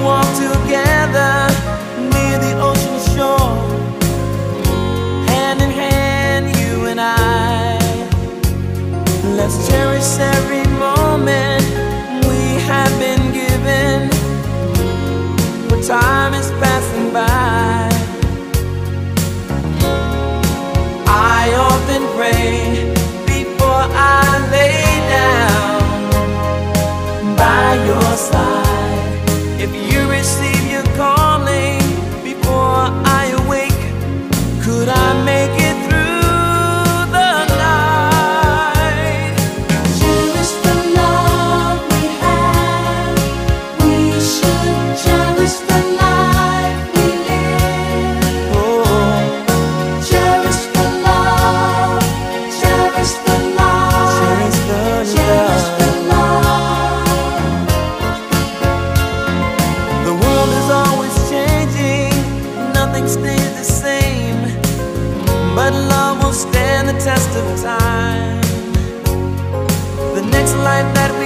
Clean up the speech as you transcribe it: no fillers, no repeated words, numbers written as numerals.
walk together near the ocean shore, hand in hand, you and I. Let's cherish every moment we have been given, for time is passing by. I often pray before I lay down by your side. If you receive your calling before I awake, could I make it through the night? Cherish the love we have. We should cherish the life we live. Oh, Cherish the love. Cherish the love. cherish the Cherish love. the love. The world is always changing, nothing stays the same, but love will stand the test of time. The next life that we